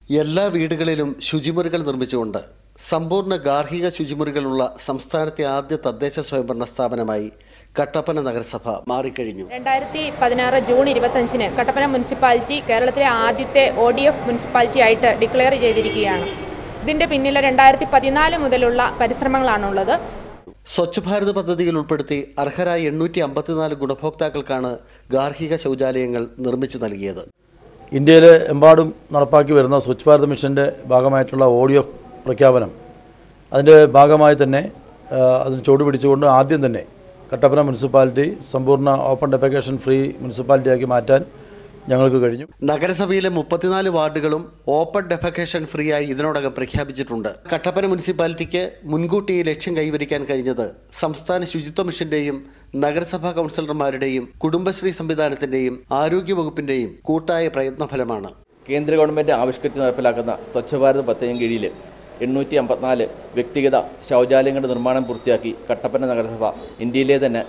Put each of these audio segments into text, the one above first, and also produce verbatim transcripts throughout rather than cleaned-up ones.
എല്ലാ വീടുകളിലും ശുചിമുറികൾ നിർമ്മിച്ചുകൊണ്ട് സമ്പൂർണ്ണ ഗാർഹിക ശുചിമുറികളുള്ള സംസ്ഥാനത്തെ ആദ്യ തദ്ദേശ സ്വയംഭരണ സ്ഥാപനമായി കട്ടപ്പന നഗരസഭ മാറിക്കഴിഞ്ഞു. രണ്ടായിരത്തി പതിനാറ് ജൂൺ ഇരുപത്തഞ്ചിന് കട്ടപ്പന മുനിസിപ്പാലിറ്റി കേരളത്തിലെ ആദ്യത്തെ ഒ ഡി എഫ് മുനിസിപ്പാലിറ്റി ആയിട്ട് ഡിക്ലെയർ ചെയ്തിരിക്കുകയാണ്. ഇതിന്റെ പിന്നിൽ രണ്ടായിരത്തി പതിനാല് മുതലുള്ള പരിശ്രമങ്ങളാണുള്ളത്. സ്വച്ഛ് ഭാരത് പദ്ധതിയിൽ ഉൾപ്പെടുത്തി അർഹരായ എണ്ണൂറ്റി അമ്പത്തിനാല് ഗുണഭോക്താക്കൾക്കാണ് ഗാർഹിക ശൗചാലയങ്ങൾ നിർമ്മിച്ചു നൽകിയത്. ഇന്ത്യയിലെ എമ്പാടും നടപ്പാക്കി വരുന്ന സ്വച്ഛ് ഭാരത് മിഷൻ്റെ ഭാഗമായിട്ടുള്ള ഒ ഡി എഫ് പ്രഖ്യാപനം അതിൻ്റെ ഭാഗമായി തന്നെ അതിന് ചുവട് പിടിച്ചുകൊണ്ട് ആദ്യം തന്നെ കട്ടപ്പന മുനിസിപ്പാലിറ്റി സമ്പൂർണ്ണ ഓപ്പൺ ഡെഫെക്കേഷൻ ഫ്രീ മുനിസിപ്പാലിറ്റിയാക്കി മാറ്റാൻ ഞങ്ങൾക്ക് കഴിഞ്ഞു. നഗരസഭയിലെ മുപ്പത്തിനാല് വാർഡുകളും ഓപ്പൺ ഡെഫെക്കേഷൻ ഫ്രീ ആയി ഇതിനോടകം പ്രഖ്യാപിച്ചിട്ടുണ്ട്. കട്ടപ്പന മുനിസിപ്പാലിറ്റിക്ക് മുൻകൂട്ടി ലക്ഷ്യം കൈവരിക്കാൻ കഴിഞ്ഞത് സംസ്ഥാന ശുചിത്വ മിഷന്റെയും നഗരസഭാ കൗൺസിലർമാരുടെയും കുടുംബശ്രീ സംവിധാനത്തിന്റെയും ആരോഗ്യവകുപ്പിന്റെയും കൂട്ടായ പ്രയത്നഫലമാണ്. കേന്ദ്ര ഗവൺമെൻറ് ആവിഷ്കരിച്ച് നടപ്പിലാക്കുന്ന സ്വച്ഛ് ഭാരത് പദ്ധതിயின் കീഴിൽ എണ്ണൂറ്റി അമ്പത്തിനാല് വ്യക്തിഗത ശൗചാലയങ്ങളുടെ നിർമ്മാണം പൂർത്തിയാക്കി കട്ടപ്പന നഗരസഭ ഇന്ത്യയിലെ തന്നെ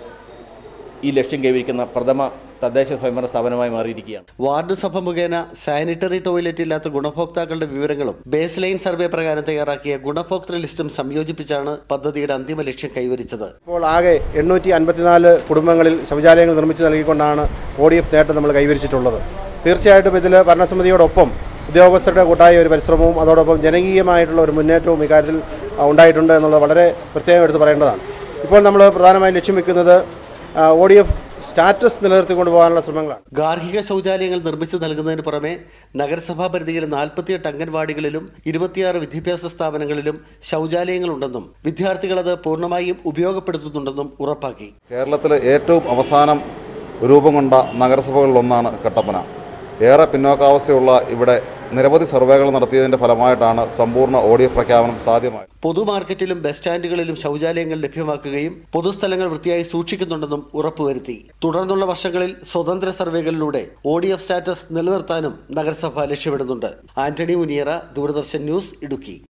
ഈ ലക്ഷ്യം കൈവരിക്കുന്ന പ്രഥമ തദ്ദേശ സ്വയംഭരണ സ്ഥാപനമായി മാറിയിരിക്കുകയാണ്. വാർഡ് സഭ മുഖേന സാനിറ്ററി ടോയ്ലറ്റ് ഇല്ലാത്ത ഗുണഭോക്താക്കളുടെ വിവരങ്ങളും ബേസ് ലൈൻ സർവേ പ്രകാരം തയ്യാറാക്കിയ ഗുണഭോക്തൃ ലിസ്റ്റും സംയോജിപ്പിച്ചാണ് പദ്ധതിയുടെ അന്തിമ ലക്ഷ്യം കൈവരിച്ചത്. ഇപ്പോൾ ആകെ എണ്ണൂറ്റി അൻപത്തിനാല് കുടുംബങ്ങളിൽ ശൗചാലയങ്ങൾ നിർമ്മിച്ചു നൽകിക്കൊണ്ടാണ് ഒ ഡി എഫ് നേട്ടം നമ്മൾ കൈവരിച്ചിട്ടുള്ളത്. തീർച്ചയായിട്ടും ഇതിൽ ഭരണസമിതിയോടൊപ്പം ഉദ്യോഗസ്ഥരുടെ കൂട്ടായ ഒരു പരിശ്രമവും അതോടൊപ്പം ജനകീയമായിട്ടുള്ള ഒരു മുന്നേറ്റവും ഇക്കാര്യത്തിൽ ഉണ്ടായിട്ടുണ്ട് എന്നുള്ളത് വളരെ പ്രത്യേകം എടുത്ത് പറയേണ്ടതാണ്. ഇപ്പോൾ നമ്മൾ പ്രധാനമായും ലക്ഷ്യം വെക്കുന്നത് ഒ ഡി എഫ് സ്റ്റാറ്റസ് നിലനിർത്തിക്കൊണ്ടു പോകാനുള്ള ശ്രമങ്ങളാണ്. ഗാർഹിക ശൗചാലയങ്ങൾ നിർമ്മിച്ചു നൽകുന്നതിന് പുറമെ നഗരസഭാ പരിധിയിലെ നാൽപ്പത്തിയെട്ട് അംഗൻവാടികളിലും ഇരുപത്തിയാറ് വിദ്യാഭ്യാസ സ്ഥാപനങ്ങളിലും ശൗചാലയങ്ങളുണ്ടെന്നും വിദ്യാർത്ഥികൾ അത് പൂർണ്ണമായും ഉപയോഗപ്പെടുത്തുന്നുണ്ടെന്നും ഉറപ്പാക്കി. കേരളത്തിലെ ഏറ്റവും അവസാനം രൂപം കൊണ്ട നഗരസഭകളിലൊന്നാണ് കട്ടപ്പന. ഏറെ പിന്നോക്കാവസ്ഥയുള്ള ഇവിടെ നിരവധി സർവേകൾ നടത്തിയതിന്റെ ഫലമായിട്ടാണ് സമ്പൂർണ്ണ ഒ ഡി എഫ് പ്രഖ്യാപനം സാധ്യമായത്. പൊതുമാർക്കറ്റിലും ബസ് സ്റ്റാൻഡുകളിലും ശൗചാലയങ്ങൾ ലഭ്യമാക്കുകയും പൊതുസ്ഥലങ്ങൾ വൃത്തിയായി സൂക്ഷിക്കുന്നുണ്ടെന്നും ഉറപ്പുവരുത്തി. തുടർന്നുള്ള വർഷങ്ങളിൽ സ്വതന്ത്ര സർവേകളിലൂടെ ഒ ഡി എഫ് സ്റ്റാറ്റസ് നിലനിർത്താനും നഗരസഭ ലക്ഷ്യമിടുന്നുണ്ട്. ആന്റണി മുനിയറ, ദൂരദർശൻ ന്യൂസ്, ഇടുക്കി.